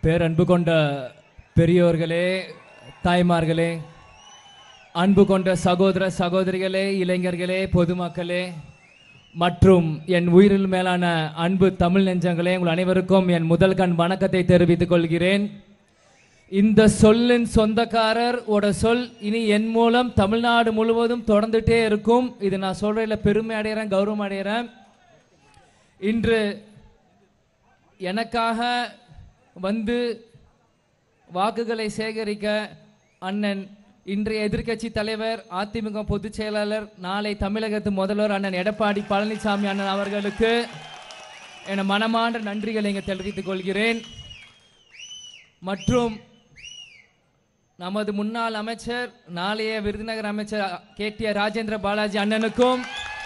பேரன்பு கொண்ட பெரியோர்களே, தாய்மார்களே, அன்பு கொண்ட சகோதர சகோதரிகளே, இளைஞர்களே, பொதுமக்களே மற்றும் என் உயிரில் மேலான அன்பு தமிழ் நெஞ்சங்களே, உங்கள் அனைவருக்கும் என் முதல் கண் வணக்கத்தை தெரிவித்துக் கொள்கிறேன். இந்த சொல்லின் சொந்தக்காரர் ஓட சொல் இனி என் மூலம் தமிழ்நாடு முழுவதும் தொடர்ந்துட்டே இருக்கும். இது நான் சொல்றதுல பெருமை அடைகிறேன், கௌரவம் அடைகிறேன். இன்று எனக்காக வந்து வாக்குகளை சேகரிக்க அண்ணன் இன்றைய எதிர்க்கட்சி தலைவர், அதிமுக பொதுச் செயலாளர், நாளை தமிழகத்து முதல்வர் அண்ணன் எடப்பாடி பழனிசாமி அண்ணன் அவர்களுக்கு என மனமார்ந்த நன்றிகளை இங்கே தெரிவித்துக் கொள்கிறேன். மற்றும் நமது முன்னாள் அமைச்சர், நாளைய விருதுநகர் அமைச்சர் கேடிஆர் ராஜேந்திர பாலாஜி அண்ணனுக்கும்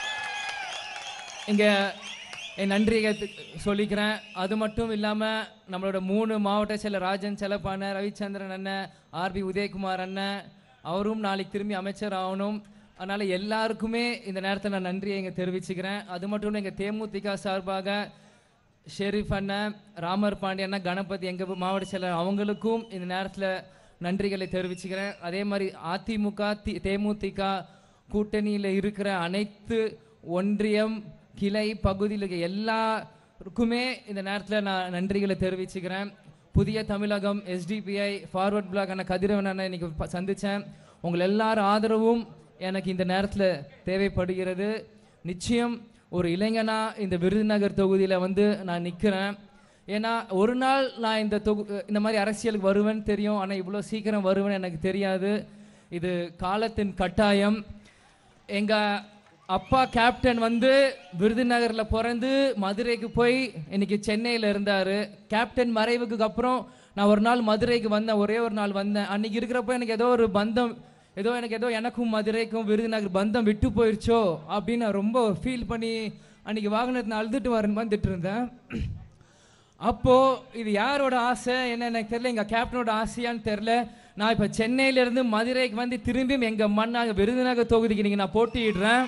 இங்கே என் நன்றியை சொல்லிக்கிறேன். அது மட்டும் இல்லாமல் நம்மளோட 3 மாவட்ட செயலர் ராஜன் செல்லப்பான, ரவிச்சந்திரன் அண்ணன், ஆர்பி உதயகுமார் அண்ணன், அவரும் நாளைக்கு திரும்பி அமைச்சர் ஆகணும். அதனால் எல்லாருக்குமே இந்த நேரத்தில் நான் நன்றியை இங்கே தெரிவிச்சுக்கிறேன். அது மட்டும் எங்கள் தேமுதிக சார்பாக ஷெரீஃப் அண்ணன், ராமர் பாண்டிய அண்ணன், கணபதி எங்கள் மாவட்ட செயலர் அவங்களுக்கும் இந்த நேரத்தில் நன்றிகளை தெரிவிச்சுக்கிறேன். அதே மாதிரி அதிமுக தேமுதிக கூட்டணியில் இருக்கிற அனைத்து ஒன்றியம் கிளை பகுதியில் இருக்க எல்லாருக்குமே இந்த நேரத்தில் நான் நன்றிகளை தெரிவிச்சுக்கிறேன். புதிய தமிழகம் SDPI ஃபார்வர்ட் பிளாக் அண்ணன் கதிரவன் அண்ணன் இன்னைக்கு சந்தித்தேன். உங்கள் எல்லாரும் ஆதரவும் எனக்கு இந்த நேரத்தில் தேவைப்படுகிறது. நிச்சயம் ஒரு இளைஞனா இந்த விருதுநகர் தொகுதியில் வந்து நான் நிற்கிறேன். ஏன்னா ஒரு நாள் நான் இந்த மாதிரி அரசியலுக்கு வருவேன்னு தெரியும், ஆனால் இவ்வளோ சீக்கிரம் வருவேன்னு எனக்கு தெரியாது. இது காலத்தின் கட்டாயம். எங்கள் அப்பா கேப்டன் வந்து விருதுநகரில் பிறந்து மதுரைக்கு போய் இன்னைக்கு சென்னையில் இருந்தார். கேப்டன் மறைவுக்கு அப்புறம் நான் ஒரு நாள் மதுரைக்கு வந்தேன், ஒரே ஒரு நாள் வந்தேன். அன்றைக்கி இருக்கிறப்போ எனக்கு ஏதோ ஒரு பந்தம், எனக்கும் மதுரைக்கும் விருதுநகர் பந்தம் விட்டு போயிடுச்சோ அப்படின்னு நான் ரொம்ப ஃபீல் பண்ணி அன்றைக்கி வாகனத்தை அழுதுட்டு வந்துட்டு இருந்தேன். அப்போது இது யாரோட ஆசை என்ன எனக்கு தெரியல, எங்கள் கேப்டனோட ஆசையான்னு தெரில. நான் இப்போ சென்னையிலேருந்து மதுரைக்கு வந்து திரும்பியும் எங்கள் மண்ணாக விருதுநகர் தொகுதிக்கு நீங்கள் நான் போட்டியிடுறேன்.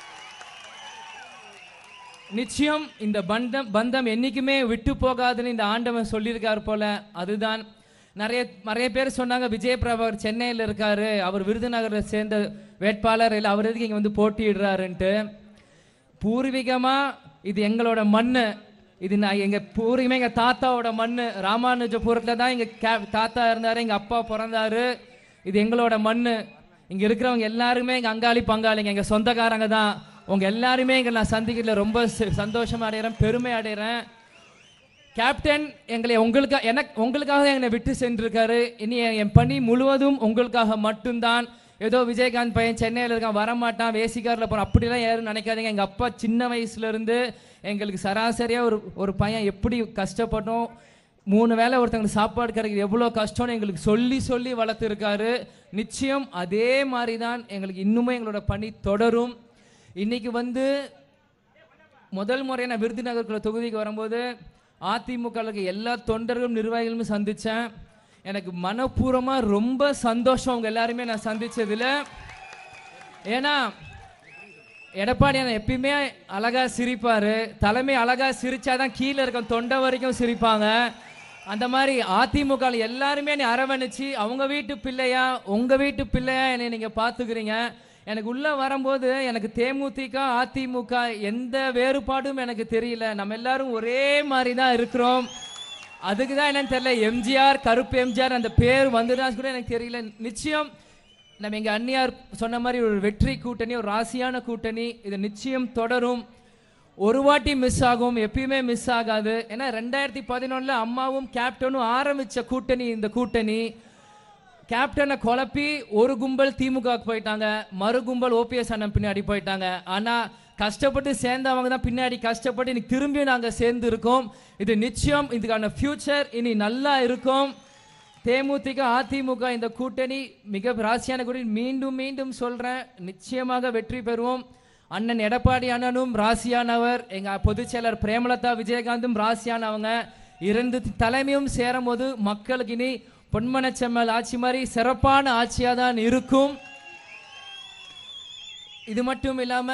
நிச்சயம் இந்த பந்தம் என்றைக்குமே விட்டு போகாதுன்னு இந்த ஆண்டவன் சொல்லியிருக்கார் போல. அதுதான் நிறைய பேர் சொன்னாங்க, விஜய் பிரபாகர் சென்னையில் இருக்காரு, அவர் விருதுநகரை சேர்ந்த வேட்பாளர் இல்லை, அவர் எதுக்கு இங்கே வந்து போட்டியிடுறாருன்ட்டு. பூர்வீகமாக இது எங்களோட மண், இது நான் எங்கள் பூர்வீகமாக எங்கள் தாத்தாவோட மண். ராமானுஜபுரத்தில் தான் எங்கள் தாத்தா இருந்தார், எங்கள் அப்பா பிறந்தார். இது எங்களோட மண். இங்கே இருக்கிறவங்க எல்லாருமே எங்கள் அங்காளி பங்காளிங்க, எங்கள் சொந்தக்காரங்க தான். உங்கள் எல்லாருமே இங்கே நான் சந்திக்கிறதுல ரொம்ப சந்தோஷமாக அடைகிறேன், பெருமை அடைகிறேன். கேப்டன் எங்களை உங்களுக்காக என்னை விட்டு சென்றிருக்காரு. இனி என் பணி முழுவதும் உங்களுக்காக மட்டும்தான். ஏதோ விஜயகாந்த் பையன் சென்னையில் இருக்கான், வரமாட்டான், வேசிக்காரில் போகிறான், அப்படிலாம் யாரும் நினைக்காதீங்க. எங்கள் அப்பா சின்ன வயசுலேருந்து எங்களுக்கு சராசரியாக ஒரு பையன் எப்படி கஷ்டப்பட்டோம், 3 வேளை ஒருத்தங்களுக்கு சாப்பாடு கிடைக்கிறது எவ்வளோ கஷ்டம்னு எங்களுக்கு சொல்லி வளர்த்துருக்காரு. நிச்சயம் அதே மாதிரி தான் எங்களுக்கு இன்னுமே எங்களோட பணி தொடரும். இன்னைக்கு வந்து முதல் முறை நான் விருதுநகர் தொகுதிக்கு வரும்போது அதிமுக எல்லா தொண்டர்களும் நிர்வாகிகளும் சந்தித்தேன். எனக்கு மனப்பூர்வமாக ரொம்ப சந்தோஷம் அவங்க எல்லாருமே நான் சந்தித்ததில். ஏன்னா எடப்பாடி எப்பயுமே அழகாக சிரிப்பார், தலைமை அழகாக சிரித்தாதான் கீழே இருக்க தொண்டை வரைக்கும் சிரிப்பாங்க. அந்த மாதிரி அதிமுக எல்லாருமே என்னை அரவணைச்சு அவங்க வீட்டு பிள்ளையா உங்கள் வீட்டு பிள்ளையா என்னை நீங்கள் பார்த்துக்கிறீங்க. எனக்கு உள்ளே வரும்போது எனக்கு தேமுதிக அதிமுக எந்த வேறுபாடும் எனக்கு தெரியல, நம்ம எல்லாரும் ஒரே மாதிரி தான் இருக்கிறோம். அதுக்கு தான் என்னன்னு தெரியல, எம்ஜிஆர், கருப்பு எம்ஜிஆர் அந்த பேர் வந்துதான் கூட எனக்கு தெரியல. நிச்சயம் நம்ம எங்கள் அண்ணியார் சொன்ன மாதிரி ஒரு வெற்றி கூட்டணி, ஒரு ராசியான கூட்டணி, இது நிச்சயம் தொடரும். ஒரு வாட்டி மிஸ் ஆகும், எப்பயுமே மிஸ் ஆகாது. ஏன்னா 2011 அம்மாவும் கேப்டனும் ஆரம்பித்த கூட்டணி இந்த கூட்டணி. கேப்டனை குழப்பி ஒரு கும்பல் திமுகவுக்கு போயிட்டாங்க, மறு கும்பல் OPS அண்ணன் பின்னாடி போயிட்டாங்க. ஆனால் கஷ்டப்பட்டு சேர்ந்தவங்க தான் பின்னாடி கஷ்டப்பட்டு இன்னைக்கு திரும்பியும் நாங்கள் சேர்ந்து இருக்கோம். இது நிச்சயம் இதுக்கான ஃபியூச்சர் இனி நல்லா இருக்கும். தேமுதிக அதிமுக இந்த கூட்டணி மிக ராசியான கூட்டணி. மீண்டும் சொல்கிறேன், நிச்சயமாக வெற்றி பெறுவோம். அண்ணன் எடப்பாடி அண்ணனும் ராசியானவர், எங்கள் பொதுச் செயலர் பிரேமலதா விஜயகாந்தும் ராசியானவங்க. 2 தலைமையும் சேரும் போது மக்களுக்கு இனி பொன்மனச்செம்மல் ஆட்சி மாதிரி சிறப்பான ஆட்சியாக தான் இருக்கும். இது மட்டும் இல்லாமல்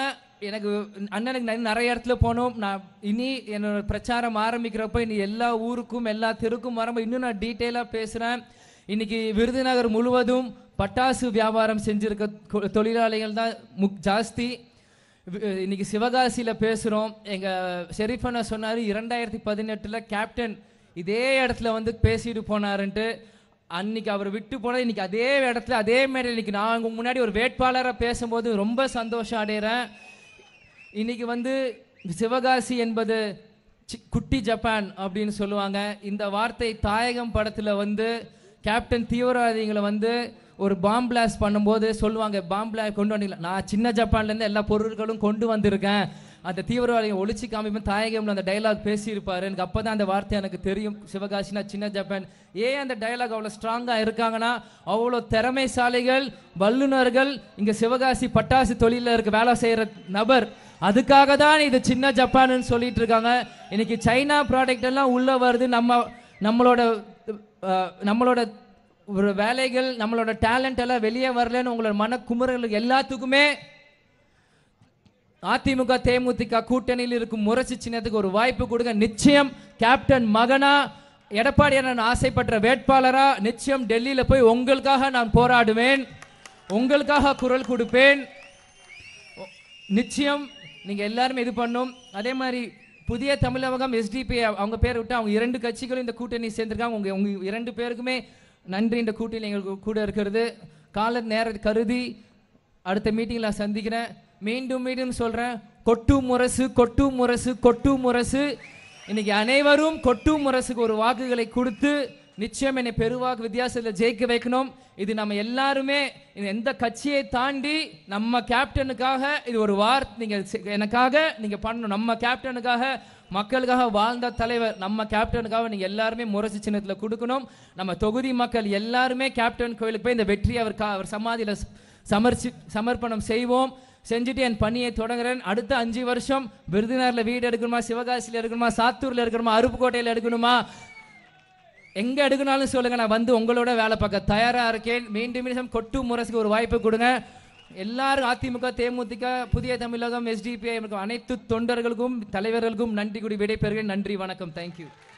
எனக்கு அண்ணனுக்கு நிறைய இடத்துல போனோம். நான் இனி என்னோட பிரச்சாரம் ஆரம்பிக்கிறப்ப இனி எல்லா ஊருக்கும் எல்லா தெருக்கும் வரும்போது இன்னும் நான் டீட்டெயிலாக பேசுகிறேன். இன்னைக்கு விருதுநகர் முழுவதும் பட்டாசு வியாபாரம் செஞ்சுருக்க தொழிலாளிகள் தான் ஜாஸ்தி. இன்னைக்கு சிவகாசியில் பேசுகிறோம். எங்கள் ஷெரீஃபண்ணா சொன்னார் 2018 கேப்டன் இதே இடத்துல வந்து பேசிட்டு போனாருன்ட்டு. அன்னைக்கு அவர் விட்டு போனது இன்னைக்கு அதே இடத்துல அதே மாதிரி இன்னைக்கு நான் உங்க முன்னாடி ஒரு வேட்பாளராக பேசும்போது ரொம்ப சந்தோஷம் அடைகிறேன். இன்னைக்கு வந்து சிவகாசி என்பது குட்டி ஜப்பான் அப்படின்னு சொல்லுவாங்க. இந்த வார்த்தை தாயகம் படத்தில் வந்து கேப்டன் தீவிரவாதிகளை வந்து ஒரு பாம் பிளாஸ்ட் பண்ணும்போது சொல்லுவாங்க, பாம் பிளாஸ்ட் கொண்டு வந்தீங்களா, நான் சின்ன ஜப்பான்லேருந்து எல்லா பொருட்களும் கொண்டு வந்திருக்கேன், அந்த தீவிரவாதிகளை ஒழிச்சு காமிப்பேன் தாயகம்ல அந்த டைலாக் பேசியிருப்பாரு. எனக்கு அப்போ தான் அந்த வார்த்தை எனக்கு தெரியும், சிவகாசினா சின்ன ஜப்பான். ஏன் அந்த டைலாக் அவ்வளோ ஸ்ட்ராங்காக இருக்காங்கன்னா அவ்வளோ திறமைசாலிகள் வல்லுநர்கள் இங்கே சிவகாசி பட்டாசு தொழிலில் இருக்க வேலை செய்கிற நபர், அதுக்காக தான் இது சின்ன ஜப்பான்னு சொல்லிட்டு இருக்காங்க. இன்னைக்கு சைனா ப்ராடக்ட் எல்லாம் உள்ள வருது. நம்மளோட ஒரு வேலைகள் நம்மளோட டேலண்ட் எல்லாம் வெளியே வரலன்னு உங்களோட மனக்குமுறல்களுக்கு எல்லாத்துக்குமே அதிமுக தேமுதிக கூட்டணியில் இருக்கும் முரசு சின்னத்துக்கு ஒரு வாய்ப்பு கொடுங்க. நிச்சயம் கேப்டன் மகனா எடப்பாடி நான் ஆசைப்பட்ட வேட்பாளரா நிச்சயம் டெல்லியில போய் உங்களுக்காக நான் போராடுவேன், உங்களுக்காக குரல் கொடுப்பேன். நிச்சயம் நீங்க எல்லாருமே இது பண்ணும். அதே மாதிரி புதிய தமிழகம் எஸ்டிபி அவங்க பேர் விட்டு அவங்க 2 கட்சிகளும் இந்த கூட்டணி சேர்ந்திருக்காங்க. உங்க 2 பேருக்குமே நன்றி. இந்த கூட்டணி எங்களுக்கு கூட இருக்கிறது. கால நேரம் கருதி அடுத்த மீட்டிங்கில் நான் சந்திக்கிறேன். மீண்டும் சொல்கிறேன், கொட்டு முரசு கொட்டு முரசு கொட்டு முரசு. இன்னைக்கு அனைவரும் கொட்டு முரசுக்கு ஒரு வாக்குகளை கொடுத்து நிச்சயம் என்னை பெருவாக்கு வித்தியாசத்தில் ஜெயிக்க வைக்கணும். இது நம்ம எல்லாருமே எந்த கட்சியை தாண்டி நம்ம கேப்டனுக்காக இது ஒரு நீங்கள் எனக்காக நீங்கள் பண்ணணும். நம்ம கேப்டனுக்காக மக்களுக்காக வாழ்ந்த தலைவர் நம்ம கேப்டனுக்காக நீங்கள் எல்லாருமே முரசு சின்னத்தில் கொடுக்கணும். நம்ம தொகுதி மக்கள் எல்லாருமே கேப்டன் கோயிலுக்கு போய் இந்த வெற்றி அவர் சமாதியில் சமர்ப்பணம் செய்வோம். செஞ்சுட்டு என் பணியை தொடங்குறேன். அடுத்த 5 வருஷம் விருதுநகரில் வீடு எடுக்கணுமா, சிவகாசியில் எடுக்கணுமா, சாத்தூரில் எடுக்கணுமா, அருப்புக்கோட்டையில் எடுக்கணுமா, எங்க எடுக்கணும்னு சொல்லுங்க, நான் வந்து உங்களோட வேலை பார்க்க தயாரா இருக்கேன். மீண்டும் கொட்டு முரசுக்கு ஒரு வாய்ப்பு கொடுங்க. எல்லாரும் அதிமுக தேமுதிக புதிய தமிழகம் எஸ்டிபிஐ அனைத்து தொண்டர்களுக்கும் தலைவர்களுக்கும் நன்றி கூடி விடைபெறுகிறேன். நன்றி, வணக்கம், தேங்க்யூ.